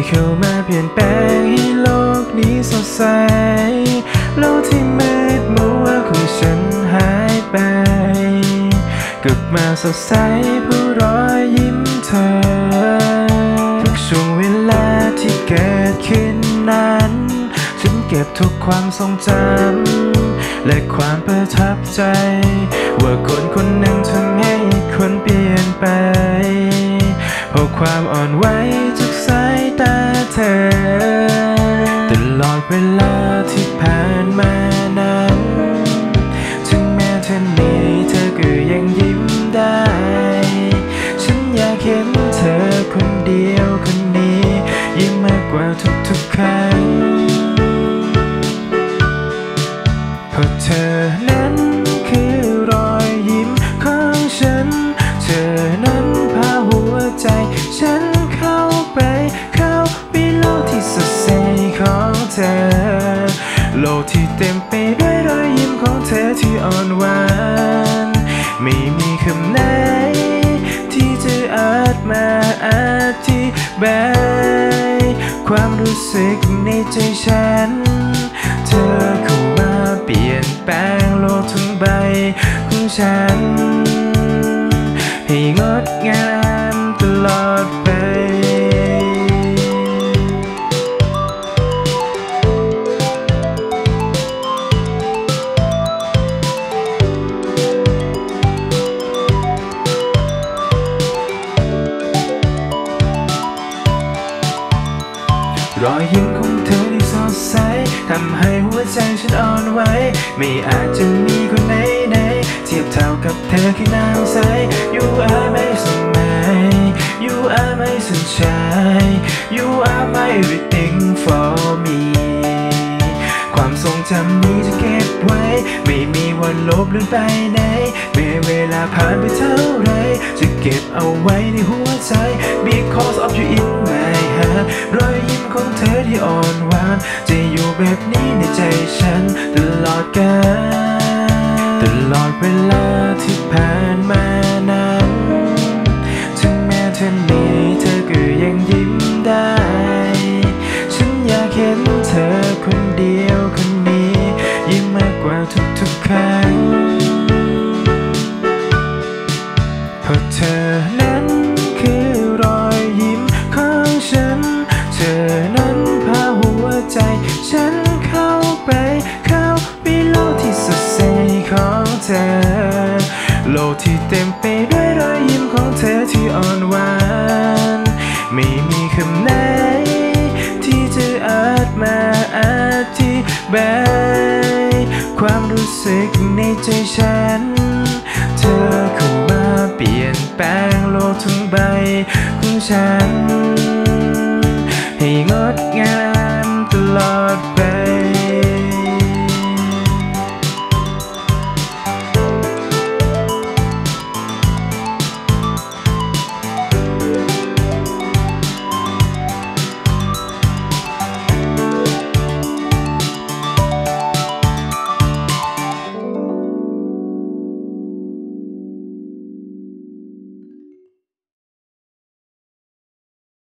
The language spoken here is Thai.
เข้ามาเปลี่ยนแปลงให้โลกนี้สดใสโลกที่มืดมัวของฉันหายไปกลับมาสดใสผู้รอยยิ้มเธอทุกช่วงเวลาที่เกิดขึ้นนั้นฉันเก็บทุกความทรงจำและความประทับใจว่าคนคนหนึ่งทำให้คนเปลี่ยนไปเพราะความอ่อนไหวจากสายตาเธอตลอดเวลาที่ผ่านมานั้นถึงแม้เธอเหนื่อยเธอก็ยังยิ้มได้ฉันอยากเห็นเธอคนเดียวคนนี้ยิ้มมากกว่าทุกๆครั้งเพราะเธอนั้นคือรอยยิ้มของฉันเธอนั้นพาหัวใจฉันเข้าไปโลกที่สดใสของเธอโลกที่เต็มไปด้วยรอยยิ้มของเธอที่อ่อนหวานไม่มีคำไหนที่จะอาจมาอธิบายความรู้สึกในใจฉันเธอเข้ามาเปลี่ยนแปลงโลกทั้งใบของฉันให้งดงามตลอดไปรอยยิ้มของเธอที่สดใสทำให้หัวใจฉันอ่อนไหวไม่อาจจะมีคนไหนเทียบเท่ากับเธอแค่น้ำใส You are my sunshine You are my sunshine You are my everything for me ความทรงจำนี้จะเก็บไว้ไม่มีวันลบเลือนไปไหนแม้เวลาผ่านไปเท่าไรจะเก็บเอาไว้ในหัวใจ Because of you in my heart รอยยิ้มของเธอที่อ่อนหวานจะอยู่แบบนี้ในใจฉันตลอดกาลตลอดเวลาที่ผ่านมานั้นถึงแม้เธอเหนื่อยเธอก็ยังยิ้มได้ฉันอยากเห็นเธอคนเดียวคนนี้ยิ้มมากกว่าทุกๆครั้งเพราะเธอนั้นคือรอยยิ้มของฉันเธอนั้นพาหัวใจฉันเข้าไปโลกที่สดใสของเธอโลกที่เต็มไปด้วยรอยยิ้มของเธอที่อ่อนหวานไม่มีคำไหนที่จะอาจมาอธิบายความรู้สึกในใจฉันเธอเข้ามาเปลี่ยนแปลงโลกทั้งใบของฉันให้งดงาม